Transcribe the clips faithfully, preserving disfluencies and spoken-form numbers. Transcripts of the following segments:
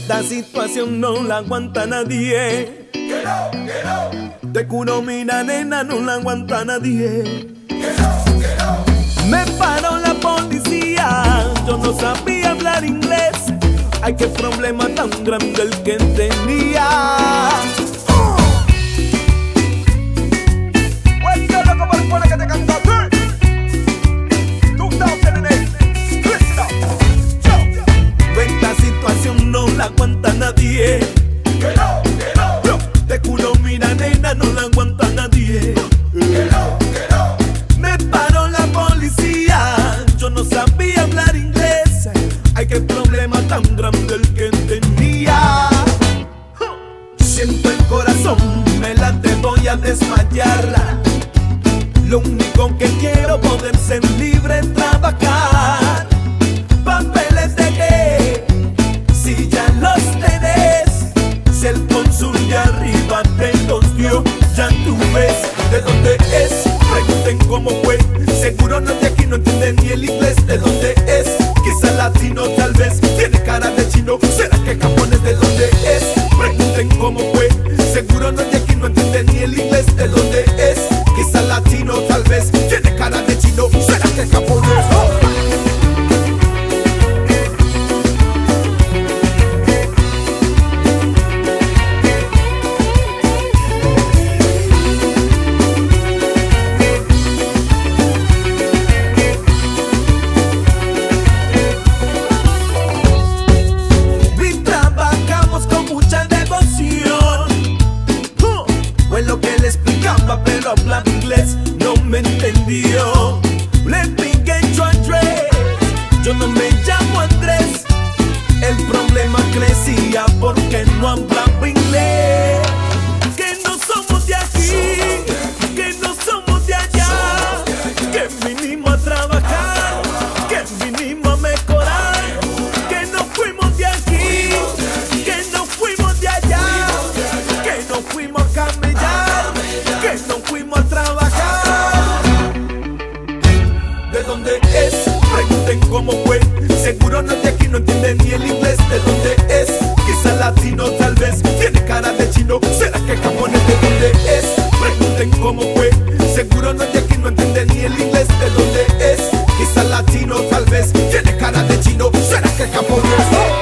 Esta situación no la aguanta nadie. Que no, que no. Te juro, mira, nena, no la aguanta nadie. Que no, que no. Me paró la policía, yo no sabía hablar inglés. Ay, qué problema tan grande el que tenía. Esta situación no la aguanta nadie. Que no, que no. Te juro, mira, nena, no la aguanta nadie. Que no, que no. Me paró la policía, yo no sabía hablar inglés. Ay, qué problema tan grande el que tenía. Siento el corazón, me late, voy a desmayar. Lo único que quiero poder ser libre, trabajar. Papeles de qué, si ya los tenés. Si el cónsul de arriba te los dio, ya tú ves de dónde es. Pregunten cómo fue, seguro no es de aquí, no entienden ni el inglés. ¿De dónde es? Quizá latino, tal vez. Tiene cara de chino, ¿será que japonés? ¿De dónde es? Pregunten cómo fue, seguro no es de aquí, no entienden ni el inglés. ¿De dónde es? Quizá latino, tal vez. Tiene cara de chino, ¿será que japonés? ¡Oh! Pero hablaba inglés, no me entendió. Le expliqué yo a Andrés, yo no me llamo Andrés. El problema crecía porque no hablaba inglés. Que no somos de aquí, que no somos de allá, que vinimos a trabajar, que vinimos a mejorar. Que no fuimos de aquí, que no fuimos de allá, que no fuimos a camellar, que no fuimos a trabajar. ¿De dónde es? Pregunten cómo fue, seguro no es de aquí, no entienden ni el inglés. ¿De dónde es? Quizá latino, tal vez. Tiene cara de chino, ¿será que japonés? ¿De dónde es? Pregunten cómo fue, seguro no es de aquí, no entienden ni el inglés. ¿De dónde es? Quizá latino, tal vez. Tiene cara de chino, ¿será que japonés? ¡Oh!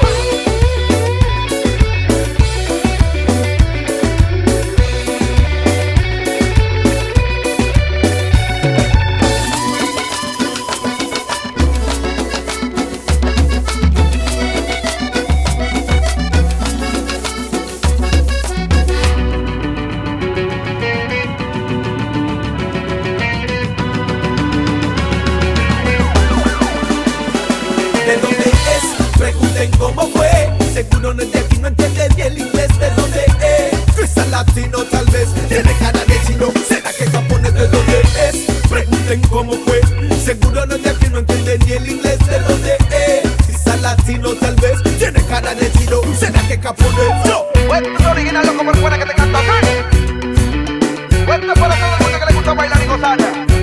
¿De dónde es? Pregunten cómo fue, seguro no es de aquí, no entiende ni el inglés. ¿De dónde es? Quizá latino, tal vez. Tiene cara de chino, ¿será que japonés? ¿De dónde es? Pregunten cómo fue, seguro no es de aquí, no entiende ni el inglés. ¿De dónde es? Quizá latino, tal vez. Tiene cara de chino, ¿será que japonés? ¡No! Esto es original, loco, por fuera que te canta. Esto es para todo el mundo que le gusta bailar y gozar.